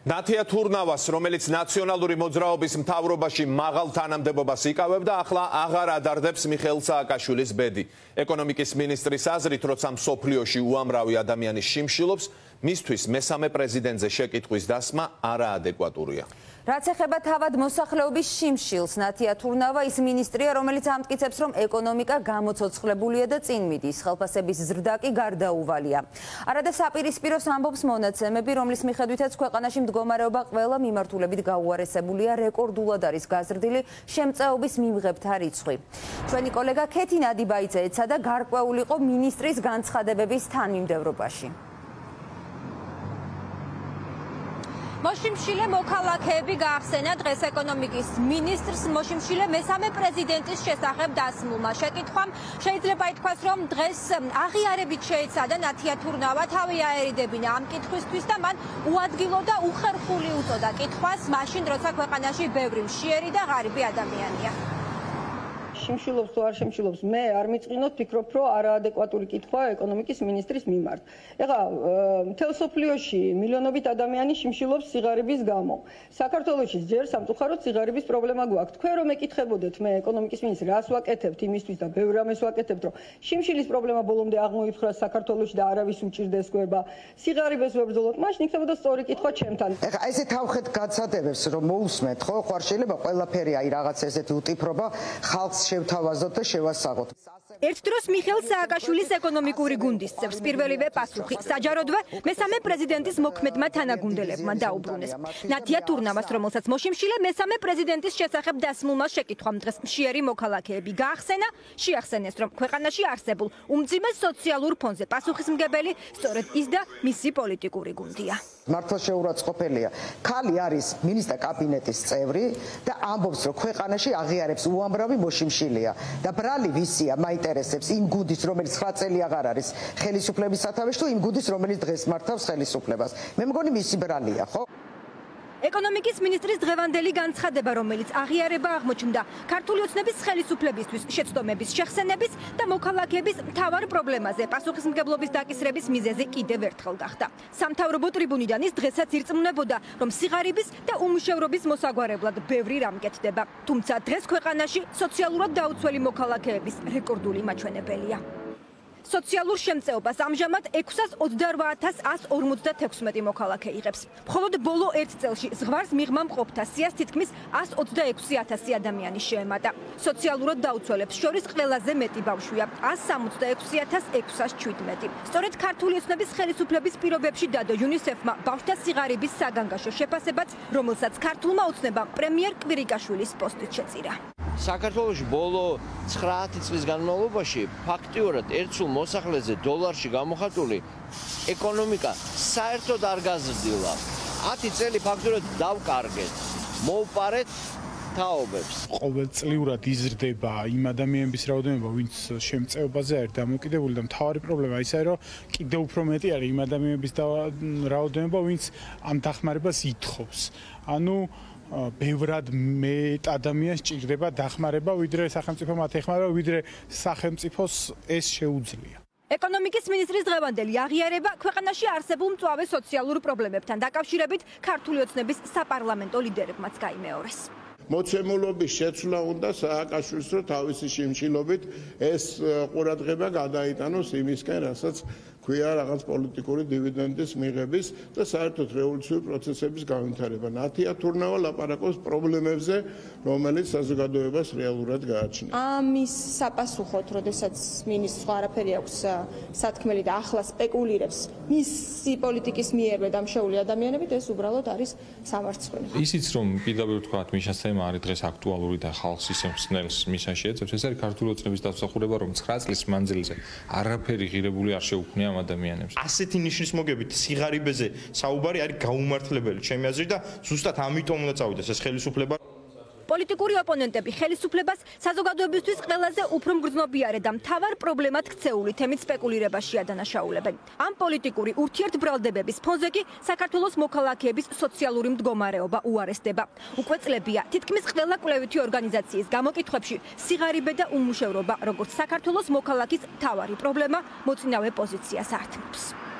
ნათია თურნავას, რომელიც ნაციონალური მოძრაობის მთავრობაში მაღალ თანამდებობას იკავებდა, ახლა აღარ ადარდებს მიხეილ სააკაშვილის ბედი. ეკონომიკის მინისტრის აზრით, როცა მსოფლიოში უამრავი ადამიანი შიმშილობს, მისთვის მესამე პრეზიდენტზე შეკითხვის დასმა არაადეკვატურია. რაც ეხება თავად მოსახლეობის შიმშილს, ნათია თურნავა ის მინისტრია, რომელიც ამტკიცებს, რომ ეკონომიკა გამოცოცხლებულია და წინ მიდის. ხელფასების ზრდა კი გარდაუვალია. არადა საპირისპიროს ამბობს მონაცემები, რომლის მიხედვითაც ქვეყანაში მდგომარეობა ყველა მიმართულებით გაუარესებულია, რეკორდულად არის გაზრდილი შემწეობის მიმღებთა რიცხვი. ჩვენი კოლეგა ქეთი ნადიბაიძე ეცადა გარკვეულიყო მინისტრის განცხადებების თანმიმდევრობაში. მოშიმშილე მოქალაქეები გაახსენა დღეს ეკონომიკის მინისტრს მოშიმშილე მესამე პრეზიდენტის შესახებ დასმულმა შეკითხვამ. შეიძლება ითქვას, რომ დღეს აღიარებით შეეცადა ნათია თურნავა თავი აერიდებინა ამ კითხვისთვის და მან უადგილო და უხერხული უწოდა კითხვას მაშინ, როცა ქვეყანაში ბევრი მშიერი და ღარიბი ადამიანია. შიმშილობს თუ არ შიმშილობს, მე არ მიწყინოთ, ფიქრობ, რომ არაადეკვატური კითხვაა ეკონომიკის მინისტრის მიმართ. ეხლა მთელ სოფლიოში მილიონობით ადამიანი შიმშილობს სიღარიბის გამო. საქართველოში ჯერ სამწუხაროდ სიღარიბის პრობლემა გვაქვს. თქვენ რომ ეკითხებოდეთ მე ეკონომიკის მინისტრს, რას ვაკეთებთ იმისთვის და ბევრ რამეს ვაკეთებთ, რომ შიმშილის პრობლემა ბოლომდე აღმოიფხვრას საქართველოში და არავის უჭირდეს გვერდა. სიღარიბეს ვებრძოლოთ, მაშინ იქნებოდა სწორი კითხვა ჩემთან. ეხლა ესე თავხეთ გაცადებებს რომ მოусმეთ, ხო, ხარ შეიძლება ყველაფერი აი რაღაც ესეთი უტიფრობა ხალხს შევთავაზოთ და შევასაღოთ. ერთ დროს მიხეილ სააკაშვილის ეკონომიკური გუნდის წევრს პირველივე პასუხი საჯაროდვე მესამე პრეზიდენტის მოქმედმა თანაგუნდელებმა დაუბრუნეს. ნათია თურნავას, რომელსაც მოშიმშილე მესამე პრეზიდენტის შესახებ დასმულმა შეკითხვამ დღეს მშიერი მოქალაქეები გაახსენა, შეახსენეს, რომ ქვეყანაში არსებულ უმძიმეს სოციალურ ფონზე პასუხისმგებელი სწორედ ის და მისი პოლიტიკური გუნდია. მართლა შეურაცხყოფელია. ქალი არის მინისტრთა კაბინეტის წევრი და ამბობს, რომ ქვეყანაში აღიარებს უამრავი მოშიმშილია და ბრალი ვისია მაინტერესებს იმ გუნდის, რომელიც 9 წელი აღარ არის ხელისუფლების სათავეში თუ იმ გუნდის, რომელიც დღეს მართავს ხელისუფლებას. მე მგონი მისი ბრალია, ხო? ეკონომიკის მინისტრის დღევანდელი განცხადება, რომელიც აღიარება აღმოჩნდა ქართული ოცნების ხელისუფლებისთვის შეცდომების შეხსენების და მოქალაქეების მთავარ პრობლემაზე პასუხისმგებლობის დაკისრების მიზეზი კიდევ ერთხელ გახდა. სამთავრობო ტრიბუნიდან ის დღესაც ირწმუნებოდა, რომ სიღარიბის და უმუშევრობის მოსაგვარებლად ბევრი რამ კეთდება. თუმცა დღეს ქვეყანაში სოციალურად დაუცველი მოქალაქეების რეკორდული მაჩვენებელია. სოციალურ შემწეობას ამჟამად 628,156 მოქალაქე იღებს. მხოლოდ ბოლო 1 წელში ზღვარს მიღმა მყოფთა სიას თითქმის 126,000 ადამიანი შეემატა. სოციალურად დაუცველებს შორის ყველაზე მეტი ბავშვია 166,617. სწორედ ქართული ოცნების ხელისუფლების პირობებში დადო UNICEF-მა ბავშვთა სიღარიბის საგანგაშო შეფასებაც, რომელსაც ქართულმა ოცნებამ პრემიერ კვირიკაშვილის პოსტით შეწირა. საქართველოში ბოლო 9 წლის განმავლობაში ფაქტიურად ერთსულ მოსახლეზე დოლარში გამოხატული ეკონომიკა საერთოდ არ გაზრდილა. 10 წელი ფაქტიურად დავკარგეთ, მოვპარეთ თაობებს. ყოველწლიურად იზრდება იმ ადამიანების რაოდენობა, ვინც შემწეობაზე არის დამოკიდებული და მთავარი პრობლემა ისაა, რომ კიდევ უფრო მეტი არის იმ ადამიანების რაოდენობა, ვინც ამ დახმარებას ითხოვს. ანუ ბევრად მეტ ადამიანს ჭირდება დახმარება, ვიდრე სახელმწიფო მათ ეხმარება, ვიდრე სახელმწიფოს ეს შეუძლია. ეკონომიკის მინისტრის დღევანდელი აღიარება ქვეყანაში არსებულ მწვავე სოციალურ პრობლემებთან დაკავშირებით ქართული ოცნების საპარლამენტო ლიდერებმაც გაიმეორეს. მოცემულობის შეცვლა უნდა სააკაშვილს, რომ თავისი შიმშილობით ეს ყურადღება გადაიტანოს იმისკენ, რასაც ქვია რაღაც პოლიტიკური დივიდენდის მიღების და საერთოდ რევოლუციური პროცესების განვითარება. ნათია თურნავა ლაპარაკობს პრობლემებზე, რომელიც საზოგადოებას რეალურად გააჩნია. ამის საპასუხოდ, როდესაც მინისტრს არაფერი აქვს სათქმელი და ახლა სპეკულირებს მისი პოლიტიკის მიერვე დამშეული ადამიანებით, ეს უბრალოდ არის სამარცხვინო. ისიც რომ პირდაპირ ვთქვათ, მიშას თემა არის დღეს აქტუალური და ხალხს ისე ხსნელს მისა შეეცებს, ეს არის ქართული ოცნების დასახურება, რომ 9 წლის მანძილზე არაფერი ღირებული არ შეუქმნია ამ ადამიანებს. ასეთი ნიშნის მოგებით სიღარიბეზე საუბარი არის გაუმართლებელი ჩემი აზრით და ზუსტად ამიტომ უნდა წავიდეს ეს ხელისუფლება. პოლიტიკური ოპონენტები ხელისუფლებას საზოგადოებისთვის ყველაზე უფრო მგრძნობიარე და მთავარ პრობლემად ქცეული თემით სპეკულირებაში ადანაშაულებენ. ამ პოლიტიკური ურთიერთბრალდებების ფონზე კი საქართველოს მოქალაქეების სოციალური მდგომარეობა უარესდება. უკვე წლებია თითქმის ყველა კვლევითი ორგანიზაციის გამოკითხვებში სიღარიბე და უმუშევრობა, როგორც საქართველოს მოქალაქის მთავარი პრობლემა, მოწინავე პოზიციას ართმევს.